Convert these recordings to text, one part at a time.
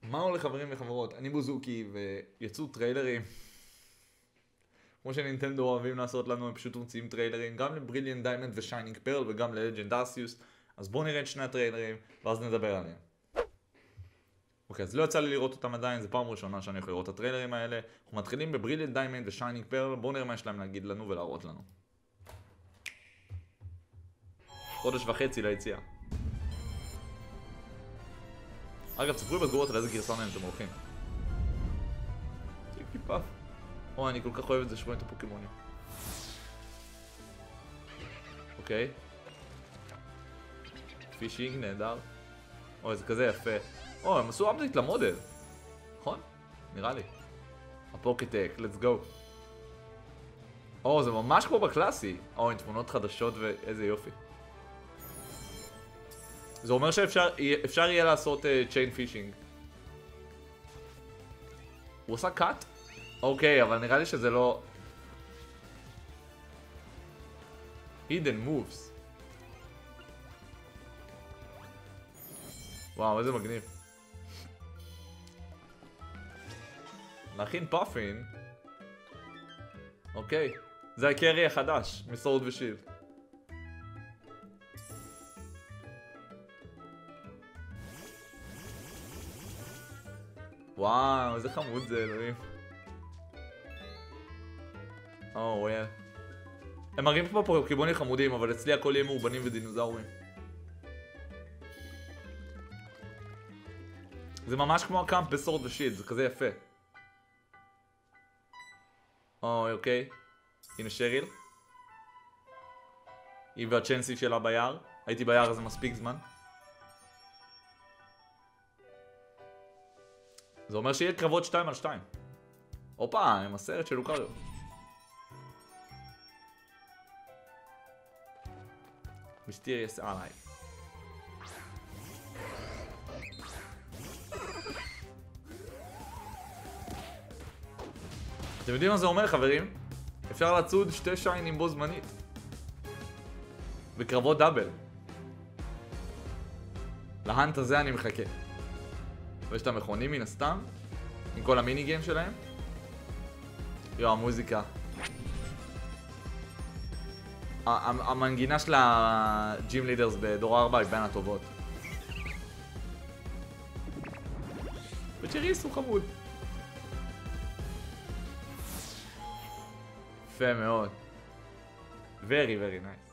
מה הולך חברים וחברות? אני בוזוקי ויצאו טריילרים. כמו שנינטנדו אוהבים לעשות לנו, הם פשוט מוציאים טריילרים גם לבריליאנט דיימנד ושיינינג פרל וגם ללג'נד ארסיוס. אז בואו נראה את שני הטריילרים ואז נדבר עליהם. אוקיי, אז לא יצא לי לראות אותם עדיין, זו פעם ראשונה שאני יכול לראות את הטריילרים האלה. אנחנו מתחילים בבריליאנט דיימנד ושיינינג פרל, בואו נראה מה יש להם להגיד לנו ולהראות לנו. חודש וחצי ליציאה. אגב, תספרו לי בתגובות על איזה גרסה מהם אתם הולכים. טיפי פאף. אוי, אני כל כך אוהב את זה שרואים את הפוקימונים. אוקיי. פישינג, נהדר. אוי, זה כזה יפה. אוי, הם עשו אפדייט למודל. נכון? נראה לי. הפוקטק, let's go. אוי, זה ממש כמו בקלאסי. אוי, עם תמונות חדשות ואיזה יופי. זה אומר שאפשר יהיה לעשות צ'יין פישינג. הוא עושה קאט? אוקיי, אבל נראה לי שזה לא... hidden moves. וואו, איזה מגניב. להכין פאפין. אוקיי. זה הקרי החדש, מסורד ושילד. וואו, איזה חמוד זה, אלוהים. וואו. הם מראים פה פוקימונים חמודים, אבל אצלי הכל יהיה מאובנים ודינוזאורים. זה ממש כמו הקאמפ בסורד ושילד, זה כזה יפה. אוקיי. הנה שריל. היא והצ'נסי שלה ביער. הייתי ביער הזה מספיק זמן. זה אומר שיהיה קרבות 2 על 2. הופה, עם הסרט של לוקריו. מיסטריאס אליי. אתם יודעים מה זה אומר, חברים? אפשר לצוד 2 שיינים בו זמנית. בקרבות דאבל. להאנט הזה אני מחכה. ויש את המכונים מן הסתם, עם כל המיני גיים שלהם. יו, המוזיקה. המנגינה של הג'ים לידרס בדור 4 היא בין הטובות. וצ'ריס הוא חמוד. יפה מאוד. very nice.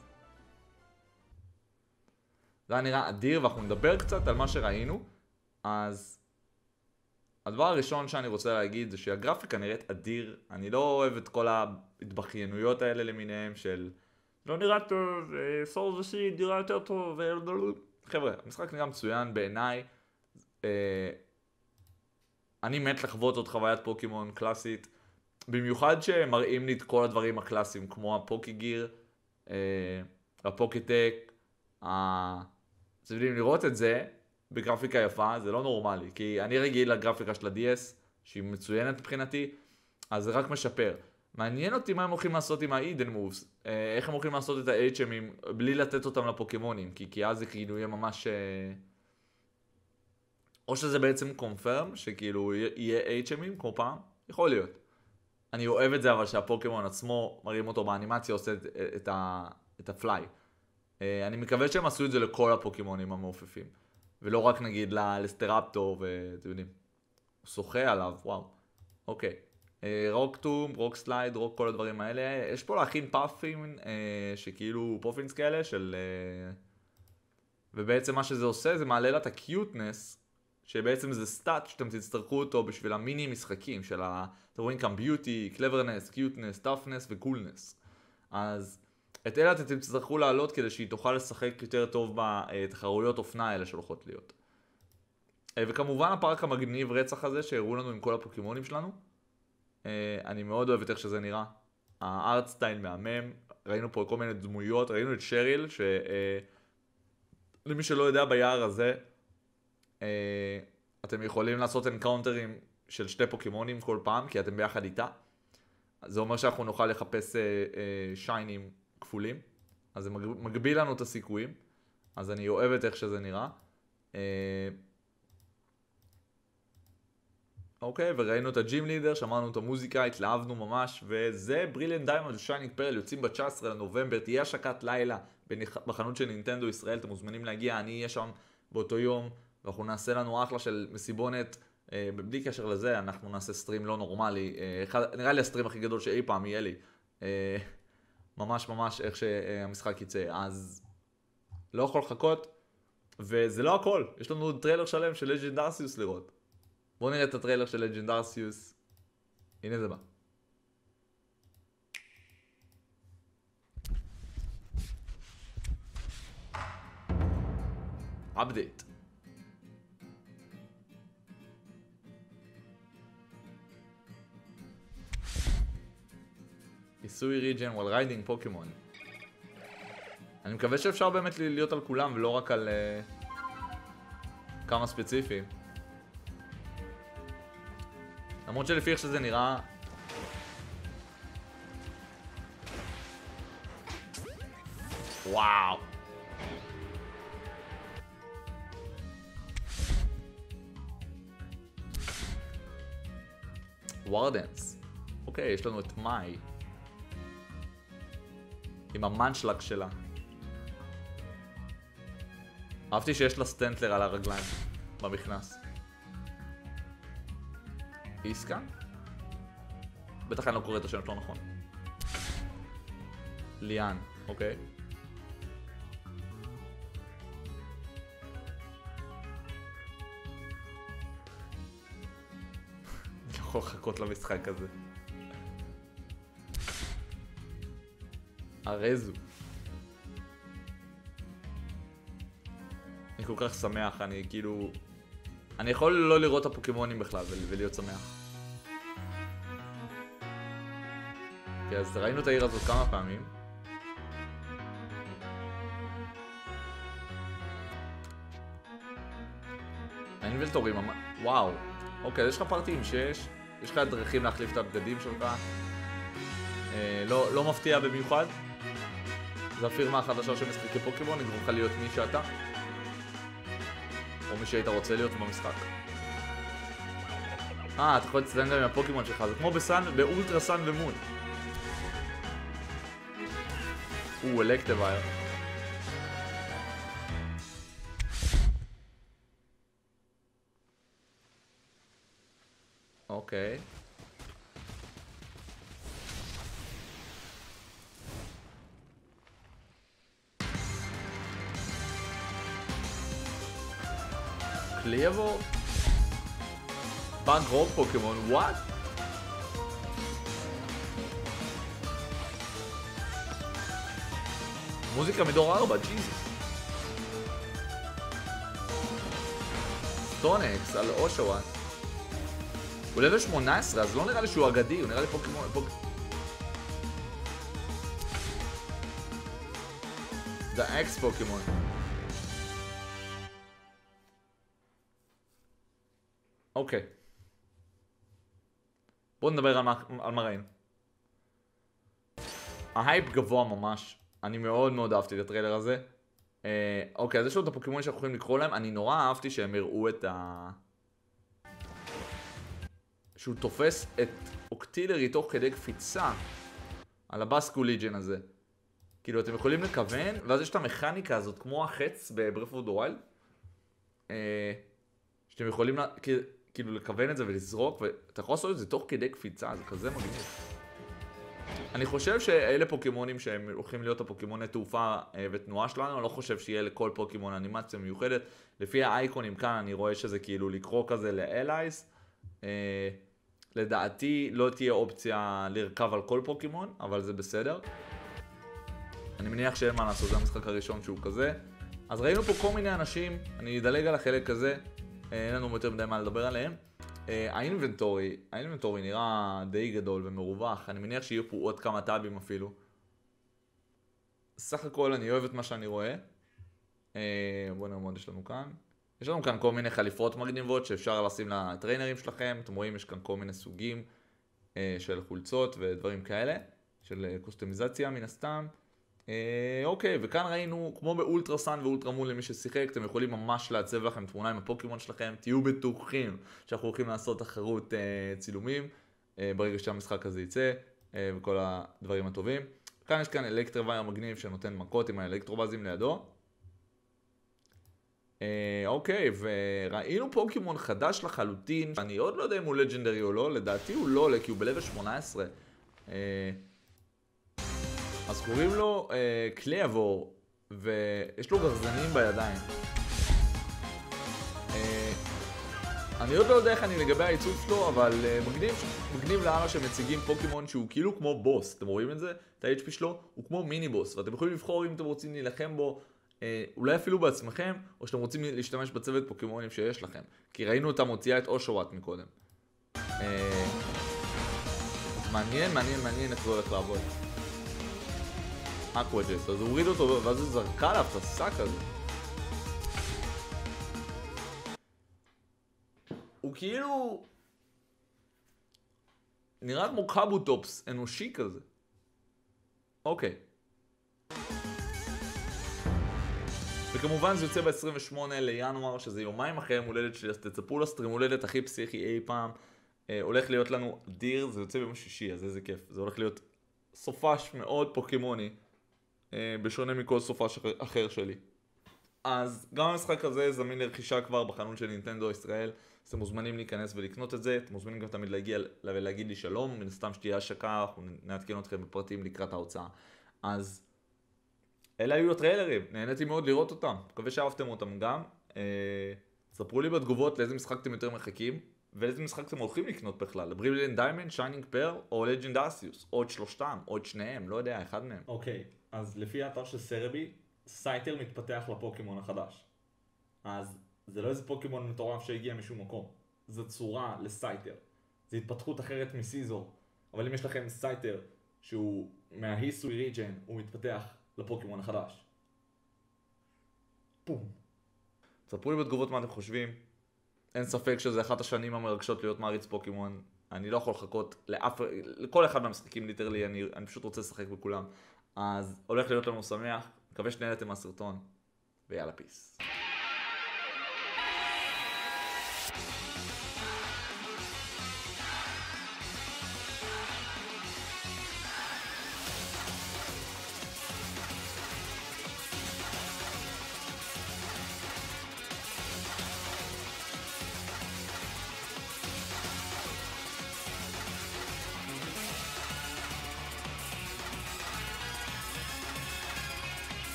זה היה נראה אדיר ואנחנו נדבר קצת על מה שראינו. אז הדבר הראשון שאני רוצה להגיד זה שהגרפיקה נראית אדיר. אני לא אוהב את כל ההתבכיינויות האלה למיניהם של לא נראה טוב, סורד ושילד נראה יותר טוב. חבר'ה, המשחק נראה מצוין בעיניי. אני מת לחוות עוד חוויית פוקימון קלאסית. במיוחד שמראים לי את כל הדברים הקלאסיים כמו הפוקי גיר, הפוקטק. אתם יודעים לראות את זה בגרפיקה יפה, זה לא נורמלי, כי אני רגיל לגרפיקה של ה-DS, שהיא מצוינת מבחינתי, אז זה רק משפר. מעניין אותי מה הם הולכים לעשות עם ה-hidden moves, איך הם הולכים לעשות את ה-HMים בלי לתת אותם לפוקימונים, כי אז זה כאילו יהיה ממש... או שזה בעצם קונפרם, שכאילו יהיה HMים כמו פעם, יכול להיות. אני אוהב את זה, אבל שהפוקימון עצמו, מראים אותו באנימציה, עושה את הפליי. אני מקווה שהם עשו את זה לכל הפוקימונים המעופפים. ולא רק נגיד לסטראפטור, ואתם יודעים, הוא שוחה עליו, וואו. אוקיי. רוקטום, רוק סלייד, רוק כל הדברים האלה. יש פה להכין פאפים, שכאילו פופינס כאלה, של... ובעצם מה שזה עושה, זה מעלה לה את הקיוטנס, שבעצם זה סטאט שאתם תצטרכו אותו בשביל המיני משחקים של אתם רואים כאן ביוטי, קלברנס, קיוטנס, טאפנס וקולנס. אז את אלה אתם תצטרכו לעלות כדי שהיא תוכל לשחק יותר טוב בתחרויות אופנה האלה שהולכות להיות. וכמובן הפארק המגניב רצח הזה שהראו לנו עם כל הפוקימונים שלנו. אני מאוד אוהב את איך שזה נראה. הארט סטייל מהמם. ראינו פה כל מיני דמויות, ראינו את שריל למי שלא יודע ביער הזה אתם יכולים לעשות אנקאונטרים של 2 פוקימונים כל פעם כי אתם ביחד איתה. זה אומר שאנחנו נוכל לחפש שיינים כפולים, אז זה מגביל לנו את הסיכויים, אז אני אוהב את איך שזה נראה. אוקיי, וראינו את הג'ים לידר, שמענו את המוזיקה, התלהבנו ממש, וזה בריליאנט דיימונד ושיינינג פרל יוצאים ב-19 לנובמבר, תהיה השקת לילה בחנות של נינטנדו ישראל, אתם מוזמנים להגיע, אני אהיה שם באותו יום, ואנחנו נעשה לנו אחלה של מסיבונת, בלי קשר לזה, אנחנו נעשה סטרים לא נורמלי, נראה לי הסטרים הכי גדול שאי פעם יהיה לי, ממש ממש איך שהמשחק יצא, אז לא יכול לחכות, וזה לא הכל, יש לנו טריילר שלם של לג'נד ארסיוס לראות. בואו נראה את הטריילר של לג'נד ארסיוס. הנה זה בא. update. כיסוי ריג'ן while riding פוקימון. אני מקווה שאפשר באמת להיות על כולם ולא רק על כמה ספציפיים. למרות שלפי איך שזה נראה... וואו. וורדנס. אוקיי, יש לנו את מאי. עם המנשלג שלה. אהבתי שיש לה סטנטלר על הרגליים. במכנס. איסקה? בטח אני לא קורא את השם שלו נכון. ליאן, אוקיי. אני יכול לחכות למשחק הזה. הרזו. אני כל כך שמח, אני כאילו... אני יכול לא לראות את הפוקימונים בכלל ולהיות שמח. אז ראינו את העיר הזאת כמה פעמים. האינבנטורים, וואו. אוקיי, יש לך פרטי עם 6. יש לך דרכים להחליף את הבגדים שלך. לא מפתיע במיוחד. זו הפירמה החדשה של משחקי פוקימון, יגרום לך להיות מי שאתה. או מי שהיית רוצה להיות במשחק. אתה יכול להצטלם גם עם הפוקימון שלך, זה כמו באולטרה סן ומון. אלקטיבייר. אוקיי. קליאבור? בנק רוב פוקימון, וואט? מוזיקה מדור 4, ג'יזוס. טונקס על אושווה. הוא לבל 18, אז לא נראה לי שהוא אגדי, הוא נראה לי פוקימון... זה אקס פוקימון. אוקיי. בואו נדבר על מה ראינו. ההייפ גבוה ממש. אני מאוד מאוד אהבתי את הטריילר הזה. אוקיי, אז יש לו את הפוקימון שאנחנו יכולים לקרוא להם. אני נורא אהבתי שהם הראו את שהוא תופס את אוקטילרי תוך כדי קפיצה על הבאסקו ליג'ן הזה. כאילו, אתם יכולים לכוון, ואז יש את המכניקה הזאת, כמו החץ ב-Breath of the Wild. שאתם יכולים כאילו לכוון את זה ולזרוק, ואתה יכול לעשות את זה תוך כדי קפיצה, זה כזה מגניב. אני חושב שאלה פוקימונים שהם הולכים להיות הפוקימוני תעופה ותנועה שלנו, אני לא חושב שיהיה לכל פוקימון אנימציה מיוחדת. לפי האייקונים כאן אני רואה שזה כאילו לקרוא כזה לאלייס. לדעתי לא תהיה אופציה לרכב על כל פוקימון, אבל זה בסדר. אני מניח שאין מה לעשות, זה המשחק הראשון שהוא כזה. אז ראינו פה כל מיני אנשים, אני אדלג על החלק הזה, אין לנו יותר מדי מה לדבר עליהם. האינבנטורי נראה די גדול ומרווח, אני מניח שיהיו פה עוד כמה טאבים אפילו. סך הכל אני אוהב את מה שאני רואה. בואו נראה מה יש לנו כאן. יש לנו כאן כל מיני חליפות מגניבות שאפשר לשים לטריינרים שלכם. אתם רואים, יש כאן כל מיני סוגים של חולצות ודברים כאלה, של קוסטומיזציה מן הסתם. אוקיי, וכאן ראינו, כמו באולטרסן ואולטרמון למי ששיחק, אתם יכולים ממש לעצב לכם תמונה עם הפוקימון שלכם, תהיו בטוחים שאנחנו הולכים לעשות תחרות צילומים, ברגע שהמשחק הזה יצא, וכל הדברים הטובים. כאן יש כאן אלקטרוואייר מגניב שנותן מכות עם האלקטרובזים לידו. אוקיי, וראינו פוקימון חדש לחלוטין, אני עוד לא יודע אם הוא לג'נדרי או לא, לדעתי הוא לא עולה כי הוא בלבל 18. אז קוראים לו קלייבור, ויש לו גרזנים בידיים. אני עוד לא יודע איך אני לגבי העיצוב שלו, אבל מגניב לאללה שמציגים פוקימון שהוא כאילו כמו בוס. אתם רואים את זה? את ה-HP שלו הוא כמו מיני בוס, ואתם יכולים לבחור אם אתם רוצים להילחם בו, אולי אפילו בעצמכם, או שאתם רוצים להשתמש בצוות פוקימונים שיש לכם. כי ראינו אותה מוציאה את אושווט מקודם. מעניין איך זה הולך לעבוד. אקוואג'ט, אז הוא הוריד אותו ואז הוא זרקה עליו את השק הזה. הוא כאילו נראה כמו קאבוטופס אנושי כזה. אוקיי. וכמובן זה יוצא ב-28 לינואר, שזה יומיים אחרי יום הולדת שלי, אז תצפו לסטרים הולדת הכי פסיכי אי פעם. הולך להיות לנו דיר, זה יוצא ביום שישי, אז איזה כיף. זה הולך להיות סופש מאוד פוקימוני, בשונה מכל סופש אחר שלי. אז גם המשחק הזה זמין לרכישה כבר בחנות של נינטנדו ישראל. אז אתם מוזמנים להיכנס ולקנות את זה. אתם מוזמנים גם תמיד להגיע ולהגיד לי שלום, מן הסתם שתהיה השקה, אנחנו נעדכן אתכם בפרטים לקראת ההוצאה. אז אלה היו הטריילרים, נהניתי מאוד לראות אותם, מקווה שאהבתם אותם גם. ספרו לי בתגובות לאיזה משחק אתם יותר מחכים, ואיזה משחק אתם הולכים לקנות בכלל, בריליאנט דיימנד, שיינינג פרל או לג'נד ארסיוס, או את שלושתם, או את שניהם, לא יודע, אחד מהם. אוקיי, אז לפי האתר של סרבי, סייטל מתפתח לפוקימון החדש. אז זה לא איזה פוקימון מטורף שהגיע משום מקום, זו צורה לסייטל. זו התפתחות אחרת מסיזור, אבל אם יש לכם סייטל שהוא מההיסטורי ריג'ן, הוא מתפתח לפוקימון החדש. בום. ספרו לי בתגובות מה אתם חושבים. אין ספק שזה אחת השנים המרגשות להיות מעריץ פוקימון. אני לא יכול לחכות לכל אחד מהמשחקים ליטרלי, אני פשוט רוצה לשחק בכולם. אז הולך להיות לנו שמח, מקווה שנהנתם מהסרטון, ויאללה פיס.